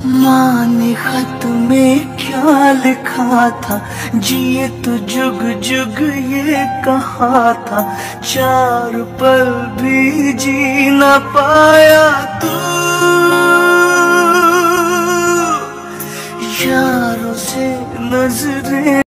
माँ ने खत में क्या लिखा था, जिए तो जुग जुग ये कहा था। 4 पल भी जी न पाया तू, यारों से नजरें